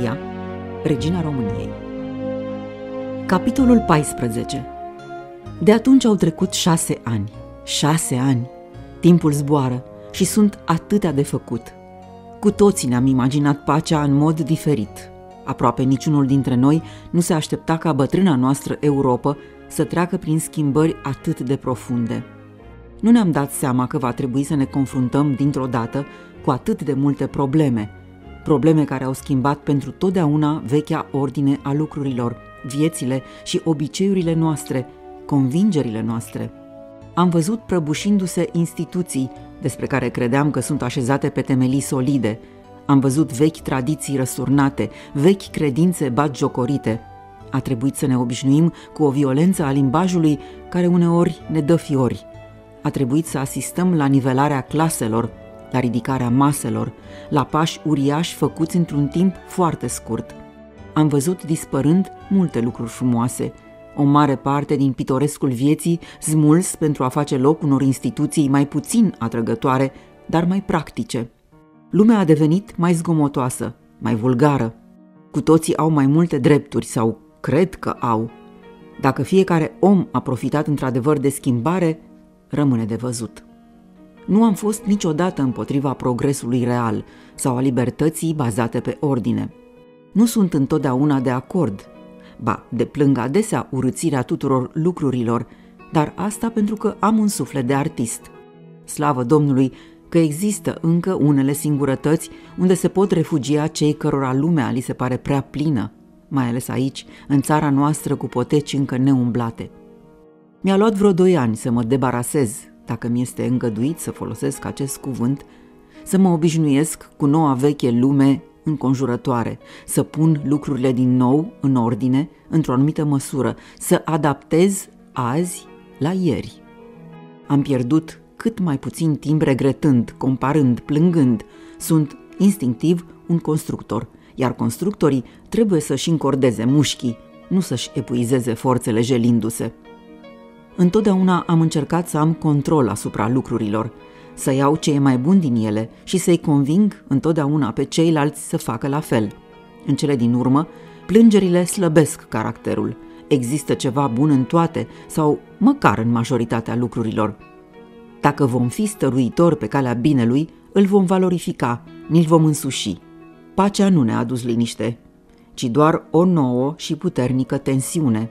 Maria, regina României. Capitolul 14. De atunci au trecut 6 ani. 6 ani! Timpul zboară și sunt atâtea de făcut. Cu toții ne-am imaginat pacea în mod diferit. Aproape niciunul dintre noi nu se aștepta ca bătrâna noastră Europă să treacă prin schimbări atât de profunde. Nu ne-am dat seama că va trebui să ne confruntăm dintr-o dată cu atât de multe probleme. Probleme care au schimbat pentru totdeauna vechea ordine a lucrurilor, viețile și obiceiurile noastre, convingerile noastre. Am văzut prăbușindu-se instituții despre care credeam că sunt așezate pe temelii solide. Am văzut vechi tradiții răsturnate, vechi credințe batjocorite. A trebuit să ne obișnuim cu o violență a limbajului care uneori ne dă fiori. A trebuit să asistăm la nivelarea claselor, la ridicarea maselor, la pași uriași făcuți într-un timp foarte scurt. Am văzut dispărând multe lucruri frumoase, o mare parte din pitorescul vieții smuls pentru a face loc unor instituții mai puțin atrăgătoare, dar mai practice. Lumea a devenit mai zgomotoasă, mai vulgară. Cu toții au mai multe drepturi sau cred că au. Dacă fiecare om a profitat într-adevăr de schimbare, rămâne de văzut. Nu am fost niciodată împotriva progresului real sau a libertății bazate pe ordine. Nu sunt întotdeauna de acord. Ba, deplâng adesea urâțirea tuturor lucrurilor, dar asta pentru că am un suflet de artist. Slavă Domnului că există încă unele singurătăți unde se pot refugia cei cărora lumea li se pare prea plină, mai ales aici, în țara noastră cu poteci încă neumblate. Mi-a luat vreo 2 ani să mă debarasez, dacă mi este îngăduit să folosesc acest cuvânt, să mă obișnuiesc cu noua veche lume înconjurătoare, să pun lucrurile din nou în ordine, într-o anumită măsură, să adaptez azi la ieri. Am pierdut cât mai puțin timp regretând, comparând, plângând. Sunt instinctiv un constructor, iar constructorii trebuie să-și încordeze mușchii, nu să-și epuizeze forțele jelindu-se. Întotdeauna am încercat să am control asupra lucrurilor, să iau ce e mai bun din ele și să-i conving întotdeauna pe ceilalți să facă la fel. În cele din urmă, plângerile slăbesc caracterul. Există ceva bun în toate sau măcar în majoritatea lucrurilor. Dacă vom fi stăruitori pe calea binelui, îl vom valorifica, ni-l vom însuși. Pacea nu ne-a adus liniște, ci doar o nouă și puternică tensiune.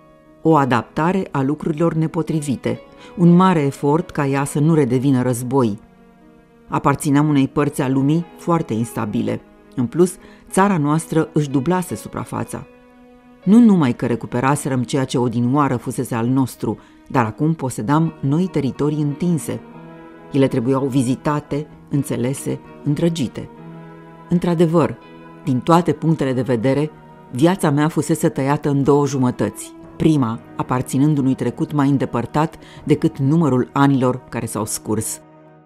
O adaptare a lucrurilor nepotrivite, un mare efort ca ea să nu redevină război. Aparțineam unei părți a lumii foarte instabile. În plus, țara noastră își dublase suprafața. Nu numai că recuperaserăm ceea ce odinioară fusese al nostru, dar acum posedam noi teritorii întinse. Ele trebuiau vizitate, înțelese, îndrăgite. Într-adevăr, din toate punctele de vedere, viața mea fusese tăiată în 2 jumătăți. Prima aparținând unui trecut mai îndepărtat decât numărul anilor care s-au scurs.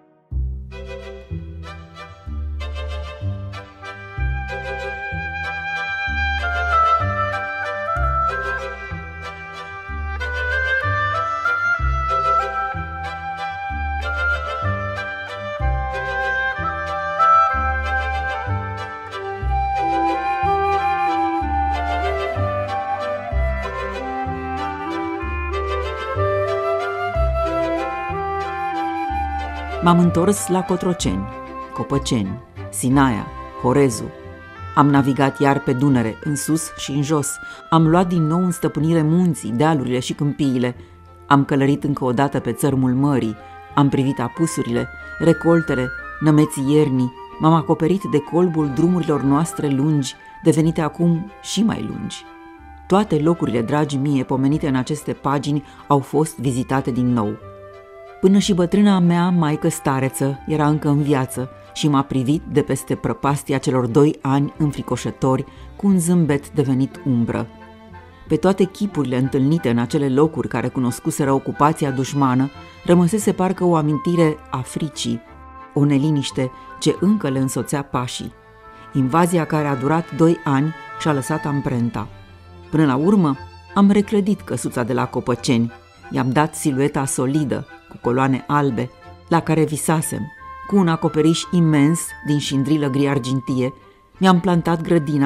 M-am întors la Cotroceni, Copăceni, Sinaia, Horezu. Am navigat iar pe Dunăre, în sus și în jos. Am luat din nou în stăpânire munții, dealurile și câmpiile. Am călărit încă o dată pe țărmul mării. Am privit apusurile, recoltele, nămeții iernii. M-am acoperit de colbul drumurilor noastre lungi, devenite acum și mai lungi. Toate locurile, dragi mie, pomenite în aceste pagini, au fost vizitate din nou. Până și bătrâna mea maică stareță era încă în viață și m-a privit de peste prăpastia celor 2 ani înfricoșători cu un zâmbet devenit umbră. Pe toate chipurile întâlnite în acele locuri care cunoscuseră ocupația dușmană, rămăsese parcă o amintire a fricii, o neliniște ce încă le însoțea pașii. Invazia care a durat 2 ani și-a lăsat amprenta. Până la urmă, am reclădit căsuța de la Copăceni, i-am dat silueta solidă, cu coloane albe, la care visasem, cu un acoperiș imens din șindrilă gri argintie, mi-am plantat grădina,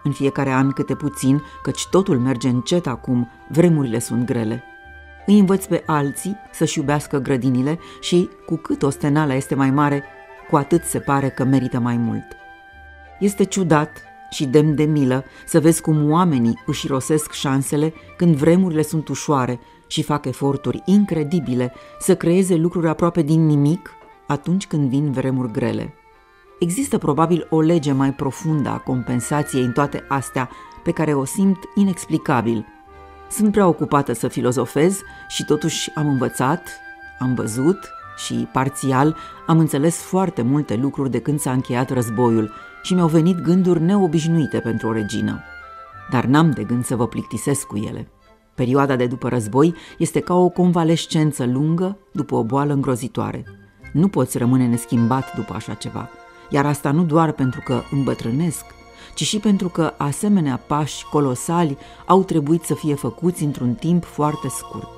în fiecare an câte puțin, căci totul merge încet acum, vremurile sunt grele. Îi învăț pe alții să-și iubească grădinile și, cu cât ostenala este mai mare, cu atât se pare că merită mai mult. Este ciudat și demn de milă să vezi cum oamenii își irosesc șansele când vremurile sunt ușoare și fac eforturi incredibile să creeze lucruri aproape din nimic atunci când vin vremuri grele. Există probabil o lege mai profundă a compensației în toate astea pe care o simt inexplicabil. Sunt prea ocupată să filozofez și totuși am învățat, am văzut și, parțial, am înțeles foarte multe lucruri de când s-a încheiat războiul și mi-au venit gânduri neobișnuite pentru o regină. Dar n-am de gând să vă plictisesc cu ele. Perioada de după război este ca o convalescență lungă după o boală îngrozitoare. Nu poți rămâne neschimbat după așa ceva, iar asta nu doar pentru că îmbătrânesc, ci și pentru că asemenea pași colosali au trebuit să fie făcuți într-un timp foarte scurt.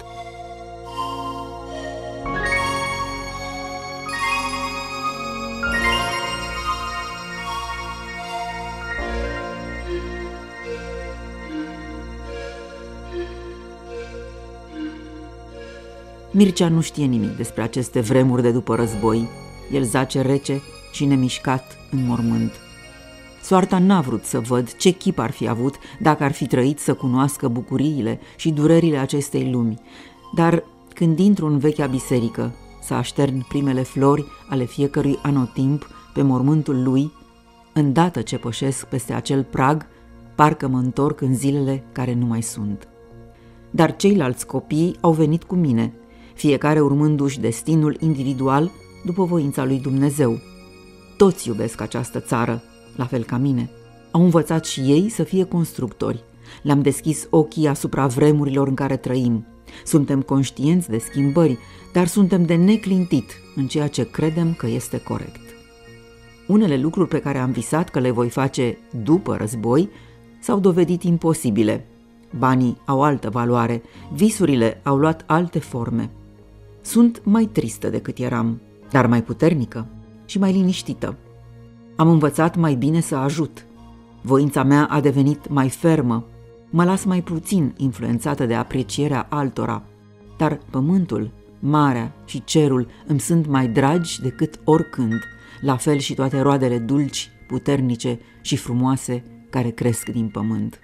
Mircea nu știe nimic despre aceste vremuri de după război. El zace rece și nemișcat în mormânt. Soarta n-a vrut să văd ce chip ar fi avut dacă ar fi trăit să cunoască bucuriile și durerile acestei lumi, dar când intru în vechea biserică să aștern primele flori ale fiecărui anotimp pe mormântul lui, îndată ce pășesc peste acel prag, parcă mă întorc în zilele care nu mai sunt. Dar ceilalți copii au venit cu mine, fiecare urmându-și destinul individual după voința lui Dumnezeu. Toți iubesc această țară, la fel ca mine. Au învățat și ei să fie constructori. Le-am deschis ochii asupra vremurilor în care trăim. Suntem conștienți de schimbări, dar suntem de neclintit în ceea ce credem că este corect. Unele lucruri pe care am visat că le voi face după război s-au dovedit imposibile. Banii au altă valoare, visurile au luat alte forme. Sunt mai tristă decât eram, dar mai puternică și mai liniștită. Am învățat mai bine să ajut. Voința mea a devenit mai fermă. Mă las mai puțin influențată de aprecierea altora, dar pământul, marea și cerul îmi sunt mai dragi decât oricând, la fel și toate roadele dulci, puternice și frumoase care cresc din pământ.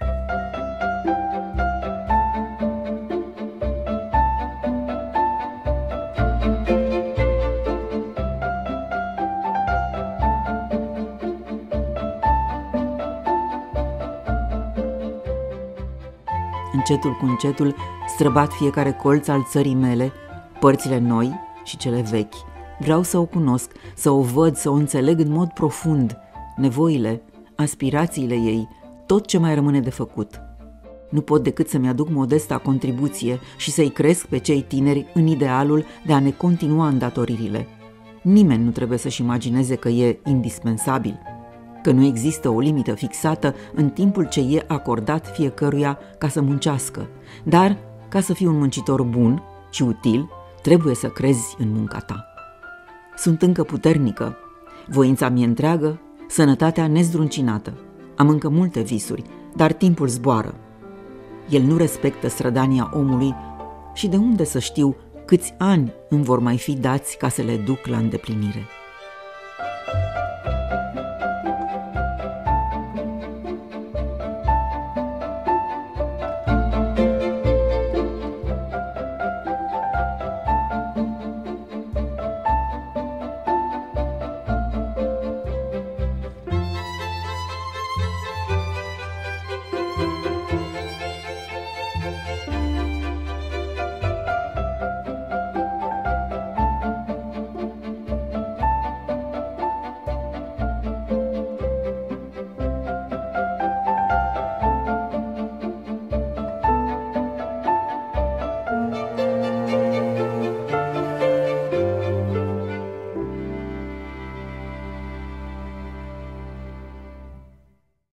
Încetul cu încetul străbat fiecare colț al țării mele, părțile noi și cele vechi. Vreau să o cunosc, să o văd, să o înțeleg în mod profund, nevoile, aspirațiile ei, tot ce mai rămâne de făcut. Nu pot decât să-mi aduc modesta contribuție și să-i cresc pe cei tineri în idealul de a ne continua îndatoririle. Nimeni nu trebuie să-și imagineze că e indispensabil, că nu există o limită fixată în timpul ce e acordat fiecăruia ca să muncească, dar ca să fii un muncitor bun și util, trebuie să crezi în munca ta. Sunt încă puternică, voința mi-e întreagă, sănătatea nezdruncinată. Am încă multe visuri, dar timpul zboară. El nu respectă strădania omului și de unde să știu câți ani îmi vor mai fi dați ca să le duc la îndeplinire?